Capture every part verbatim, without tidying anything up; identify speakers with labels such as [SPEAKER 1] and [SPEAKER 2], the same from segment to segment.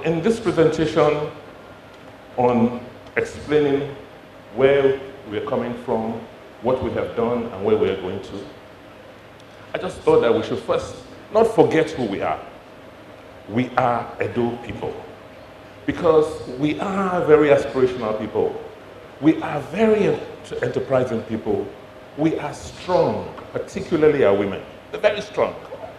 [SPEAKER 1] in this presentation on explaining where we're coming from, what we have done, and where we're going to, I just thought that we should first not forget who we are. We are Edo people. Because we are very aspirational people. We are very enterprising people. We are strong, particularly our women. They're very strong.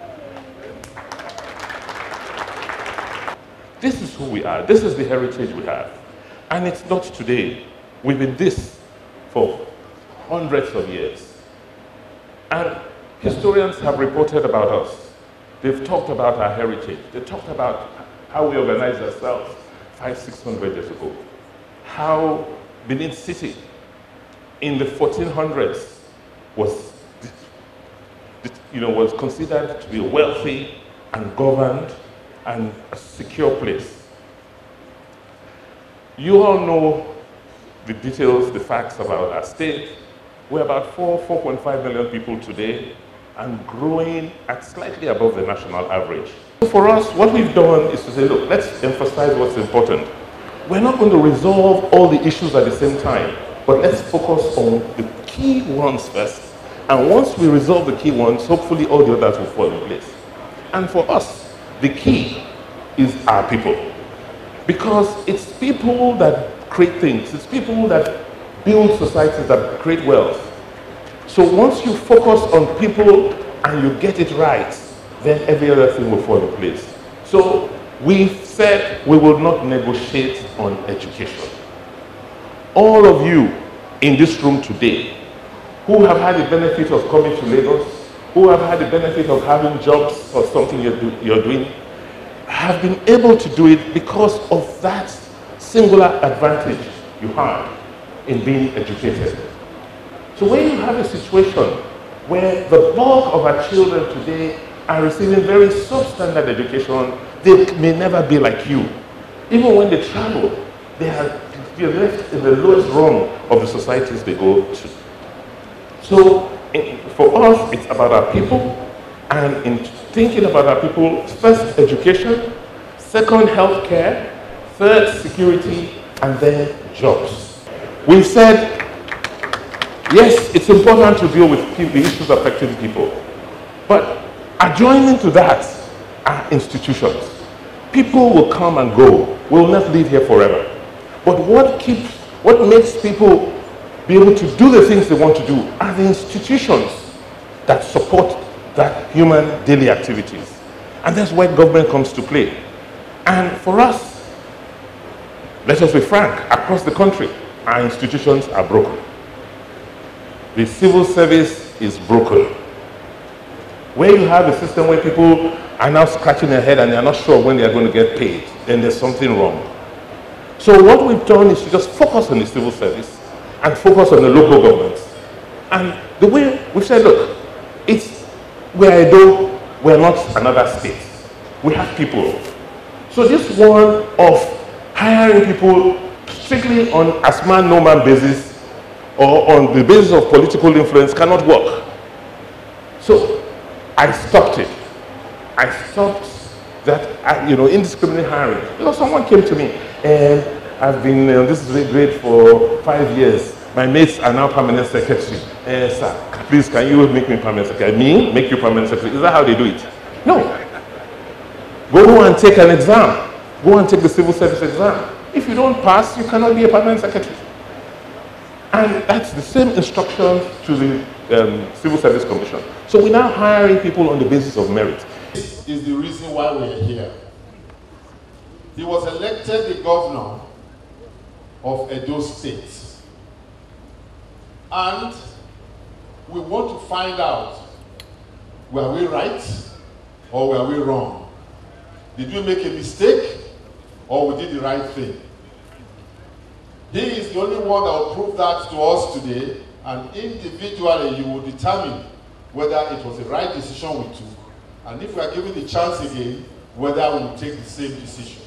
[SPEAKER 1] This is who we are. This is the heritage we have. And it's not today. We've been this for hundreds of years. And historians have reported about us. They've talked about our heritage. They talked about how we organized ourselves five, six hundred years ago. How Benin City in the fourteen hundreds was, you know, was considered to be wealthy and governed and a secure place. You all know the details, the facts about our state. We're about four, four point five million people today and growing at slightly above the national average. For us, what we've done is to say, look, let's emphasize what's important. We're not going to resolve all the issues at the same time, but let's focus on the key ones first. And once we resolve the key ones, hopefully all the others will fall in place. And for us, the key is our people. Because it's people that create things. It's people that build societies that create wealth. So once you focus on people and you get it right, then every other thing will fall in place. So we've said we will not negotiate on education. All of you in this room today who have had the benefit of coming to Lagos, who have had the benefit of having jobs or something you're, do, you're doing, have been able to do it because of that singular advantage you had in being educated. So when you have a situation where the bulk of our children today are receiving very substandard education, they may never be like you. Even when they travel, they are they're left in the lowest rung of the societies they go to. So in, for us, it's about our people, and in thinking about our people, first education, second healthcare, third security, and then jobs. We said, yes, it's important to deal with the issues affecting people, but adjoining to that are institutions. People will come and go. We will not live here forever. But what keeps, what makes people be able to do the things they want to do are the institutions that support that human daily activities. And that's where government comes to play. And for us, let us be frank, across the country, our institutions are broken. The civil service is broken. Where you have a system where people are now scratching their head and they're not sure when they're going to get paid, then there's something wrong. So what we've done is to just focus on the civil service and focus on the local governments. And the way we've said, look, it's, we're Edo, we're not another state. We have people. So this one of hiring people strictly on as man, no man basis or on the basis of political influence cannot work. So I stopped it. I stopped that, you know, indiscriminate hiring. Because someone came to me and I've been on this grade for five years. My mates are now permanent secretary. Uh, sir, please, can you make me permanent secretary? Me? Make you permanent secretary? Is that how they do it? No. Go and take an exam. Go and take the civil service exam. If you don't pass, you cannot be a permanent secretary. And that's the same instructions to the um, Civil Service Commission. So we're now hiring people on the basis of merit.
[SPEAKER 2] This is the reason why we're here. He was elected the governor of Edo State. And we want to find out, were we right or were we wrong? Did we make a mistake or we did the right thing? He is the only one that will prove that to us today, and individually you will determine whether it was the right decision we took, and if we are given the chance again, whether we will take the same decision.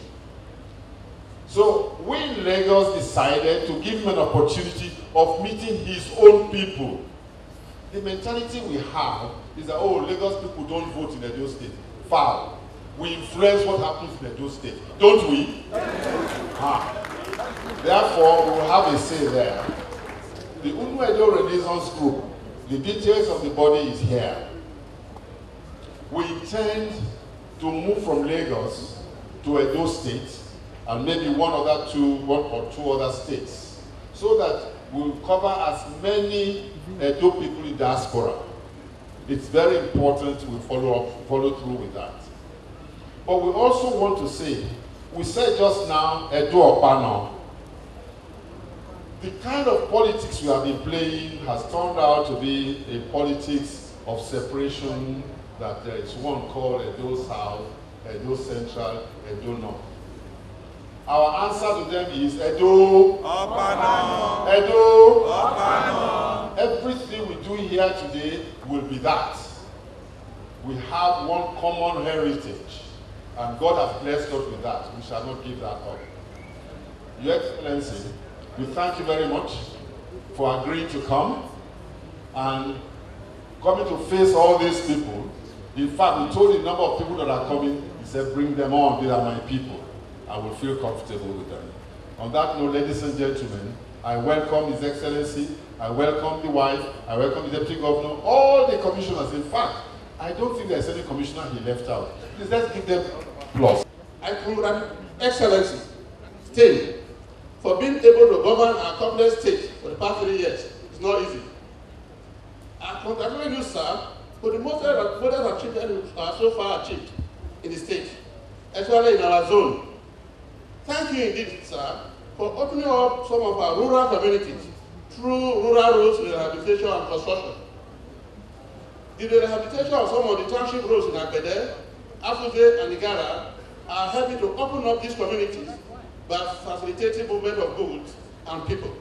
[SPEAKER 2] So we in Lagos decided to give him an opportunity of meeting his own people. The mentality we have is that, oh, Lagos people don't vote in Edo State. Foul. we influence what happens in Edo State, don't we? Ah. Therefore, we will have a say there. The Unu Edo Renaissance Group, the details of the body is here. We intend to move from Lagos to Edo State and maybe one other two, one or two other states, so that we'll cover as many Edo people in diaspora. It's very important we follow up, follow through with that. But we also want to say, we said just now, Edo Opano. The kind of politics we have been playing has turned out to be a politics of separation, that there is one called Edo South, Edo Central, Edo North. Our answer to them is Edo Opano. Edo Opano. Everything we do here today will be that. We have one common heritage, and God has blessed us with that. We shall not give that up. Your Excellency, we thank you very much for agreeing to come and coming to face all these people. In fact, we told the number of people that are coming, he said, bring them on, they are my people. I will feel comfortable with them. On that note, ladies and gentlemen, I welcome His Excellency, I welcome the wife, I welcome the Deputy Governor, all the commissioners. In fact, I don't think there's any commissioner he left out. Please, let's give them applause.
[SPEAKER 3] I congratulate Excellency, State, for being able to govern our complex state for the past three years. It's not easy. I congratulate you, sir, for the most modern achievement we have so far achieved in the state, especially in our zone. Thank you indeed, sir, for opening up some of our rural communities through rural roads rehabilitation and construction. The rehabilitation of some of the township roads in Agbede, Afuze, and Igara are helping to open up these communities by facilitating movement of goods and people.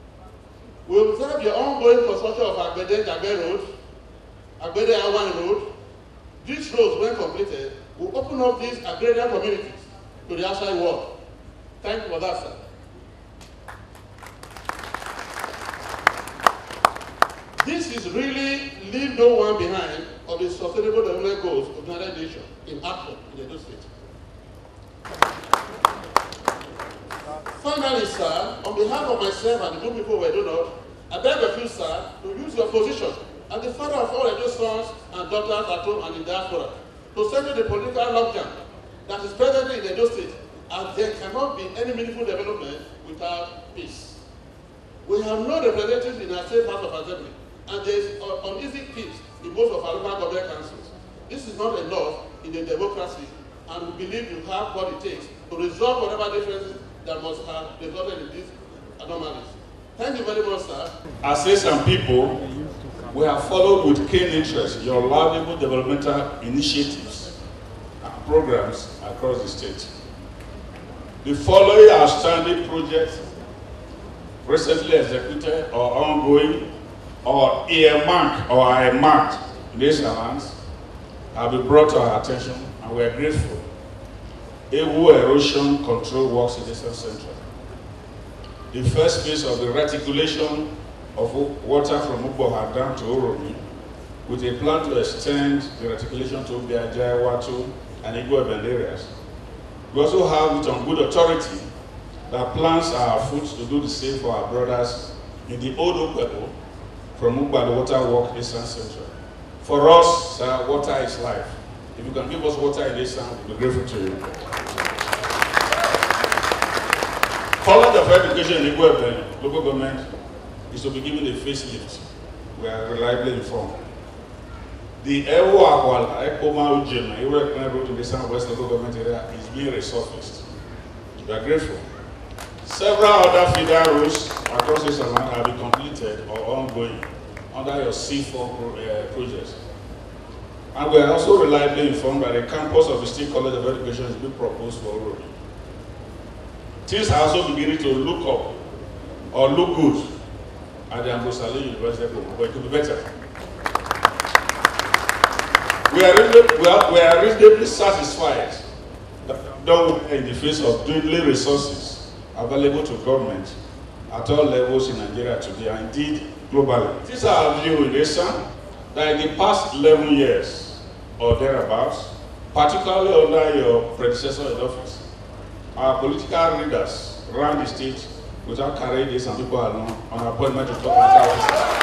[SPEAKER 3] We observe the ongoing construction of Agbede Jagbe Road, Agbede Awan Road. These roads, when completed, will open up these agrarian communities to the outside world. Thank you for that, sir. This is really leave no one behind of the Sustainable Development Goals of the United Nations in action in Edo State. Finally, sir, on behalf of myself and the good people of Edo North, I beg of you, sir, to use your position as the father of all Edo sons and daughters at home and in diaspora to settle the political logjam that is presently in Edo State, as there cannot be any meaningful development without peace. We have no representatives in our state House of Assembly, and there is uneasy peace in most of our local government councils. This is not enough in a democracy, and we believe you have what it takes to resolve whatever differences that must have resulted in these anomalies. Thank you very much, sir.
[SPEAKER 4] As Asian people, we have followed with keen interest your laudable developmental initiatives and programs across the state. The following outstanding projects recently executed or ongoing or earmarked or earmarked in these lands have been brought to our attention, and we are grateful. Ewu erosion control works in Eastern Central. The first phase of the reticulation of water from Uboha Dam to Oromi, with a plan to extend the reticulation to Biajai, Watu, and Igbo areas. We also have it on good authority that plans are afoot to do the same for our brothers in the Old Okwepo from Ugba the Water Work Eastern Central. For us, sir, water is life. If you can give us water in this town, we'll be grateful to you. College of Education in Igbo local government is to be given a facelift. We are reliably informed. The Ewo Akwala, Ekoma Ujema, Ewo Road in the Southwest local government area is being resurfaced. We are grateful. Several other feeder roads across this land have been completed or ongoing under your C four pro, uh, project. And we are also reliably informed that the campus of the State College of Education is being proposed for Oromi. Things are also beginning to look up or look good at the Ambrose Ali University, but it could be better. We are, we are, we are reasonably satisfied that done in the face of dwindling resources available to government at all levels in Nigeria today, and indeed globally. It is our view in this that in the past eleven years or thereabouts, particularly under your predecessor in office. Our political leaders ran the state without carrying this and people are on appointment to talk about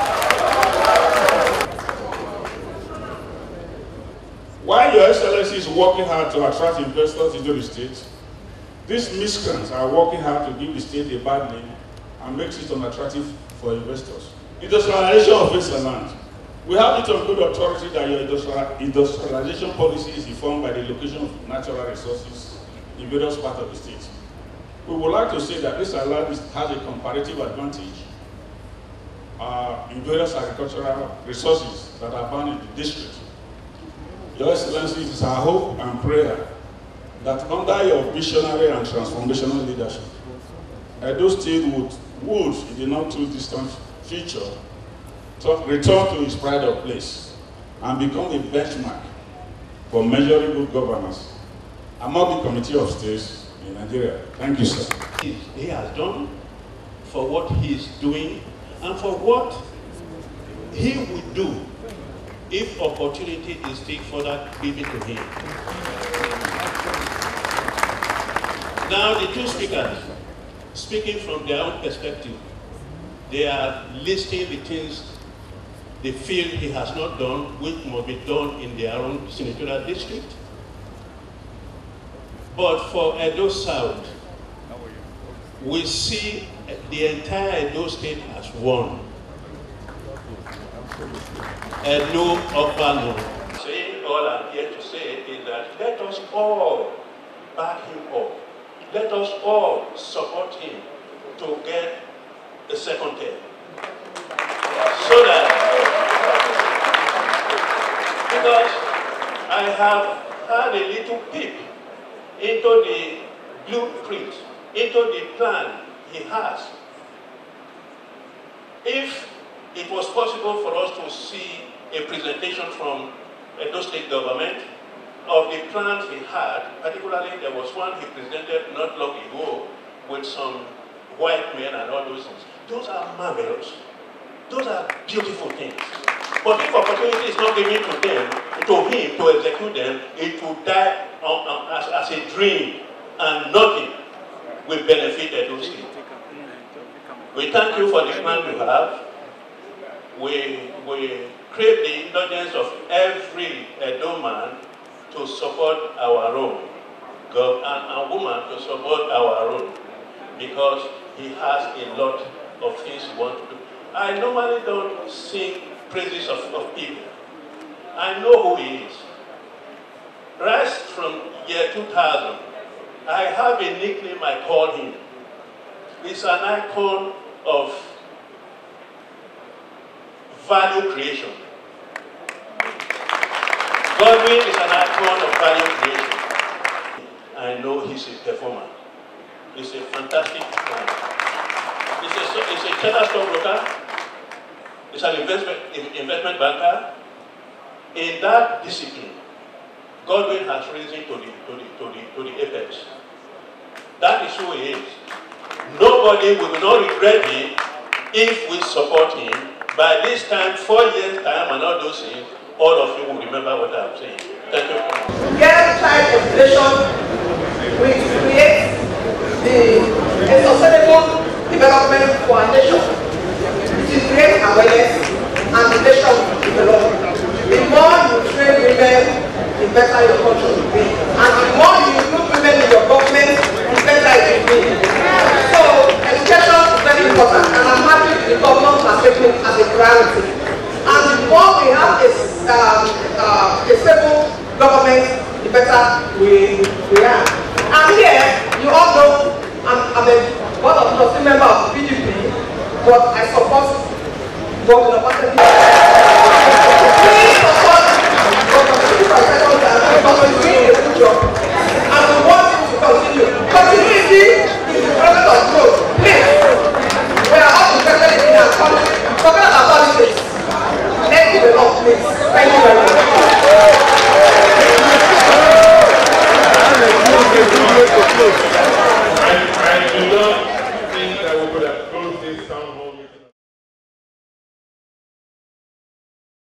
[SPEAKER 4] While Your Excellency is working hard to attract investors into the state, these miscreants are working hard to give the state a bad name and makes it unattractive for investors. Industrialization of its land. We have it on good authority that your industrialization policy is informed by the location of natural resources in various parts of the state. We would like to say that this land has a comparative advantage uh, in various agricultural resources that are found in the district. Your Excellency, it is our hope and prayer that under your visionary and transformational leadership, Edo State would, would in the not too distant future, to return to its pride of place and become a benchmark for measuring good governance among the Committee of States in Nigeria. Thank you, sir.
[SPEAKER 5] He has done, for what he is doing, and for what he would do if opportunity is still further given to him. Now, the two speakers, speaking from their own perspective, they are listing the things they feel he has not done, which must be done in their own senatorial district. But for Edo South, we see the entire Edo State as one. Edo Opano. Saying all I'm here to say is that let us all back him up. Let us all support him to get the second term. So that, because I have had a little peep into the blueprint, into the plan he has. If it was possible for us to see a presentation from Edo State government of the plans he had, particularly there was one he presented not long ago with some white men and all those things. Those are marvelous. Those are beautiful things. But if opportunity is not given to them, to him, to execute them, it will die on, on, as, as a dream, and nothing will benefit Edo State. We thank you for the plan you have. We, we crave the indulgence of every Edo man to support our own, God, and a woman to support our own, because he has a lot of things he wants to do. I normally don't sing praises of, of people. I know who he is. Right from year two thousand, I have a nickname I call him. He's an icon of value creation. Godwin is an icon of value creation. I know he's a performer. He's a fantastic man. He's a, he's a chartered stockbroker. He's an investment, investment banker. In that discipline, Godwin has risen to the, to the, to the, to the apex. That is who he is. Nobody will not regret him if we support him. By this time, four years time and all those things, all of you will remember what I'm saying. Thank you.
[SPEAKER 6] Get child education will create the a sustainable development for our nation. It will create awareness and the nation will develop. The more you train women, the better your country will be. And the more you include women in your government, the better it will be. So education is very important, and I'm happy the government has taken it as a priority. And the more we have a, um, uh, a stable government, the better we, we are. And here, you all know, I'm, I'm a one of the member of the P D P, but I support Governor Obaseki. Please support Governor Obaseki for a second time, because we're doing a good job. And we want him to continue. Continuity is the process of growth. Please, we are all interested in our country. Forget about politics. Let's develop, please. Thank you very much.
[SPEAKER 1] I, I do not think that we could have closed this town hall.